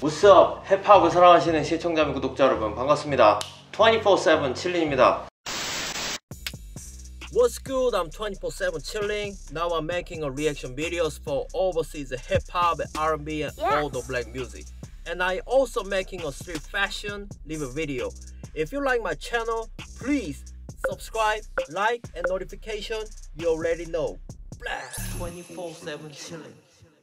What's up? 힙합을 사랑하시는 시청자 및 구독자 여러분 반갑습니다. 24/7 칠린입니다. What's good? I'm 24/7 chilling. Now I'm making a reaction videos for overseas hip-hop, R&B and all the black music. And I also making a street fashion review video. If you like my channel, please subscribe, like and notification. You already know. Blast 24/7 chilling.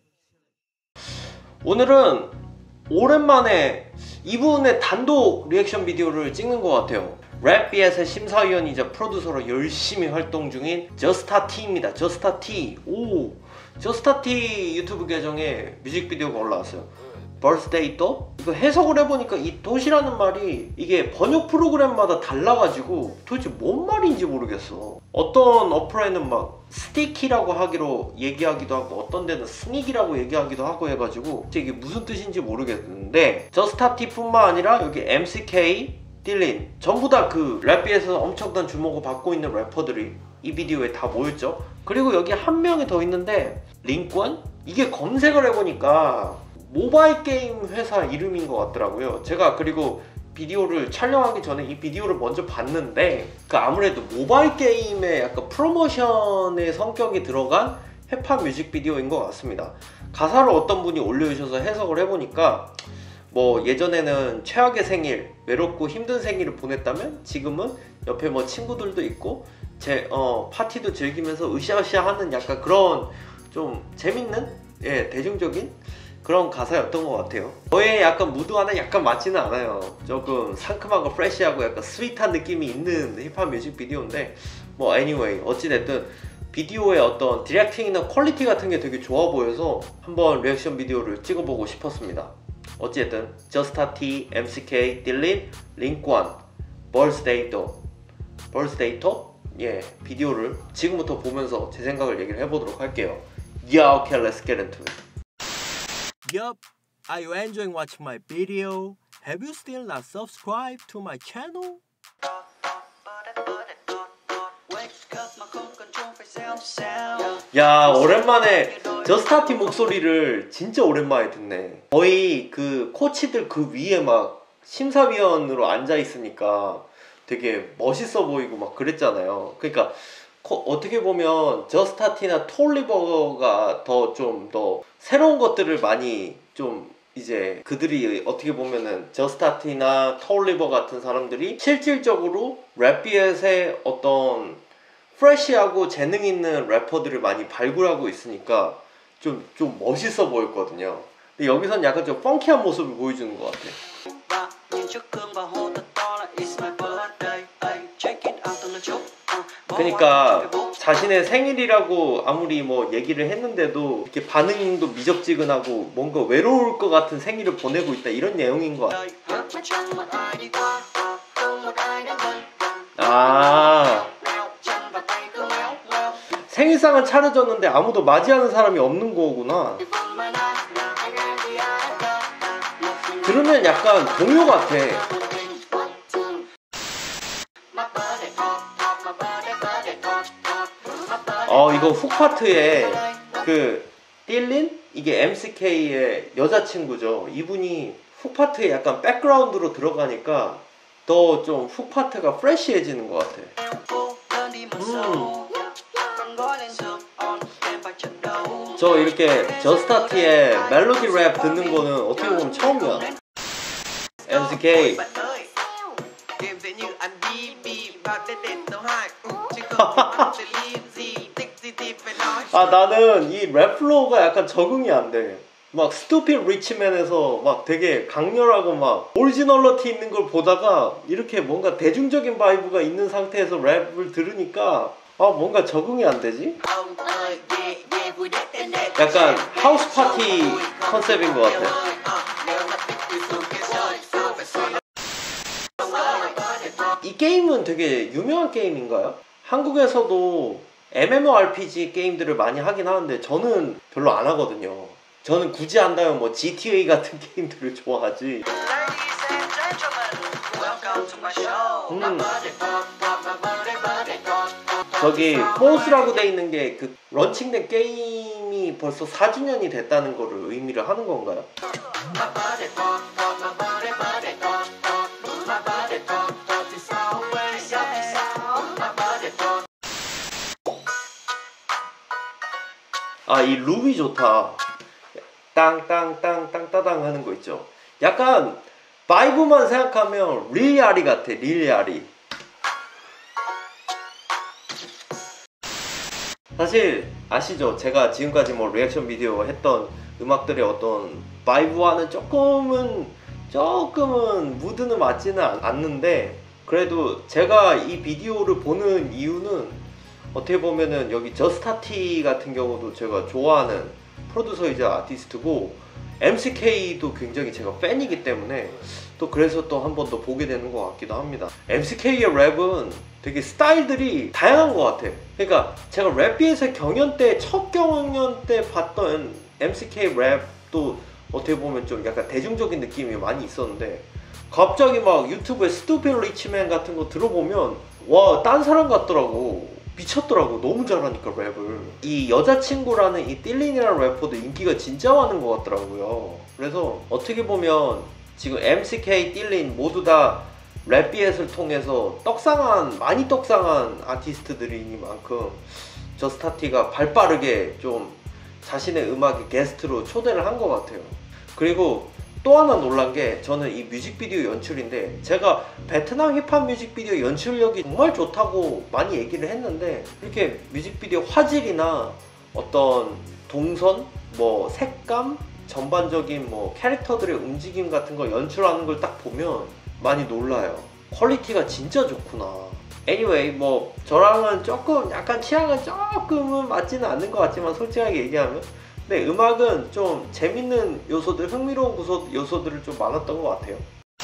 오늘은 오랜만에 이분의 단독 리액션 비디오를 찍는 것 같아요. 랩비엣의 심사위원이자 프로듀서로 열심히 활동 중인 저스타티입니다. 저스타티. 오, 저스타티 유튜브 계정에 뮤직비디오가 올라왔어요. Birthday 도? 이거 해석을 해보니까 이 돛이라는 말이 이게 번역 프로그램마다 달라가지고 도대체 뭔 말인지 모르겠어. 어떤 어플에는 막 스티키라고 하기로 얘기하기도 하고 어떤 데는 스닉이라고 얘기하기도 하고 해가지고 이게 무슨 뜻인지 모르겠는데 저스타티 뿐만 아니라 여기 MCK, 딜린 전부 다 그 랩비에서 엄청난 주목을 받고 있는 래퍼들이 이 비디오에 다 모였죠. 그리고 여기 한 명이 더 있는데 링권? 이게 검색을 해보니까 모바일 게임 회사 이름인 것 같더라고요. 제가 그리고 비디오를 촬영하기 전에 이 비디오를 먼저 봤는데 그 아무래도 모바일 게임의 약간 프로모션의 성격이 들어간 힙합 뮤직비디오인 것 같습니다. 가사를 어떤 분이 올려주셔서 해석을 해보니까 뭐 예전에는 최악의 생일, 외롭고 힘든 생일을 보냈다면 지금은 옆에 뭐 친구들도 있고 파티도 즐기면서 으쌰으쌰 하는 약간 그런 좀 재밌는 대중적인 그런 가사였던 것 같아요. 저의 약간 무드와는 약간 맞지는 않아요. 조금 상큼하고 프레시하고 약간 스윗한 느낌이 있는 힙합 뮤직비디오인데 뭐 anyway 어찌됐든 비디오의 어떤 디렉팅이나 퀄리티 같은 게 되게 좋아 보여서 한번 리액션 비디오를 찍어보고 싶었습니다. 어찌됐든 저스타티, MCK, 딜린, 링권, 벌스데이터 비디오를 지금부터 보면서 제 생각을 얘기를 해보도록 할게요. Yeah, okay, let's get into it. Yup, are you enjoying watching my video? Have you still not subscribed to my channel? 야, 오랜만에 저스타티 목소리를 진짜 오랜만에 듣네. 거의 그 코치들 그 위에 막 심사위원으로 앉아 있으니까 되게 멋있어 보이고 막 그랬잖아요. 그러니까 어떻게 보면 저스타티나 톨리버가 좀 더 새로운 것들을 많이 좀 이제 그들이 어떻게 보면은 저스타티나 톨리버 같은 사람들이 실질적으로 랩비엣의 어떤 프레시하고 재능 있는 래퍼들을 많이 발굴하고 있으니까 좀 멋있어 보였거든요. 근데 여기선 약간 좀 펑키한 모습을 보여주는 것 같아. 그러니까 자신의 생일이라고 아무리 뭐 얘기를 했는데도 이렇게 반응도 미적지근하고 뭔가 외로울 것 같은 생일을 보내고 있다 이런 내용인 것 같아. 아, 생일상은 차려졌는데 아무도 맞이하는 사람이 없는 거구나. 들으면 약간 동요 같아. 이거 훅 파트에 그 딜린? 이게 MCK의 여자친구죠. 이분이 훅 파트에 약간 백그라운드로 들어가니까 더 좀 훅 파트가 프레시해지는 것 같아. 저 이렇게 저스타티의 멜로디 랩 듣는 거는 어떻게 보면 처음이야. MCK 나는 이 랩 플로우가 약간 적응이 안 돼. 막 스투피드 리치맨에서 막 되게 강렬하고 막 오리지널러티 있는 걸 보다가 이렇게 뭔가 대중적인 바이브가 있는 상태에서 랩을 들으니까 뭔가 적응이 안 되지? 약간 하우스 파티 컨셉인 것 같아. 이 게임은 되게 유명한 게임인가요? 한국에서도 MMORPG 게임들을 많이 하긴 하는데 저는 별로 안 하거든요. 저는 굳이 한다면 뭐 GTA 같은 게임들을 좋아하지. 저기 포스라고 돼 있는 게 그 런칭된 게임이 벌써 4주년이 됐다는 거를 의미를 하는 건가요? 아, 이 룹이 좋다. 땅땅땅땅따당 하는 거 있죠. 약간 바이브만 생각하면 릴야리 같아. 릴야리. 사실 아시죠? 제가 지금까지 뭐 리액션 비디오 했던 음악들의 어떤 바이브와는 조금은 무드는 맞지는 않는데, 그래도 제가 이 비디오를 보는 이유는 어떻게 보면은 여기 저스타티 같은 경우도 제가 좋아하는 프로듀서이자 아티스트고, MCK도 굉장히 제가 팬이기 때문에 또 그래서 또 한 번 더 보게 되는 것 같기도 합니다. MCK의 랩은 되게 스타일들이 다양한 것 같아. 그러니까 제가 랩비에서 첫 경연 때 봤던 MCK 랩도 어떻게 보면 좀 약간 대중적인 느낌이 많이 있었는데, 갑자기 막 유튜브에 스투피드 리치맨 같은 거 들어보면 와, 딴 사람 같더라고. 미쳤더라고. 너무 잘하니까 랩을. 이 여자친구라는 이 띨린이라는 래퍼도 인기가 진짜 많은 것 같더라고요. 그래서 어떻게 보면 지금 MCK, 띨린 모두 다 랩비엣을 통해서 많이 떡상한 아티스트들이니만큼 저스타티가 발빠르게 좀 자신의 음악의 게스트로 초대를 한 것 같아요. 그리고 또 하나 놀란 게, 저는 이 뮤직비디오 연출인데, 제가 베트남 힙합 뮤직비디오 연출력이 정말 좋다고 많이 얘기를 했는데, 이렇게 뮤직비디오 화질이나 어떤 동선, 뭐 색감, 전반적인 뭐 캐릭터들의 움직임 같은 걸 연출하는 걸 딱 보면 많이 놀라요. 퀄리티가 진짜 좋구나. anyway, 뭐 저랑은 약간 취향은 조금은 맞지는 않는 것 같지만, 솔직하게 얘기하면 근데 음악은 좀 재밌는 요소들, 흥미로운 요소들을 좀 많았던 것 같아요.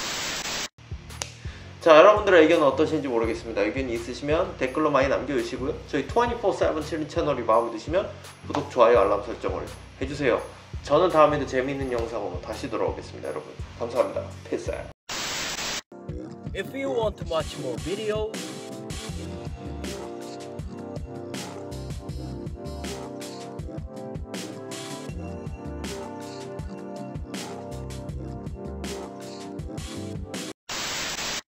자, 여러분들의 의견은 어떠신지 모르겠습니다. 의견이 있으시면 댓글로 많이 남겨주시고요. 저희 24/7 채널이 마음에 드시면 구독, 좋아요, 알람 설정을 해주세요. 저는 다음에도 재미있는 영상으로 다시 돌아오겠습니다. 여러분 감사합니다. Peace out. If you want to watch more videos,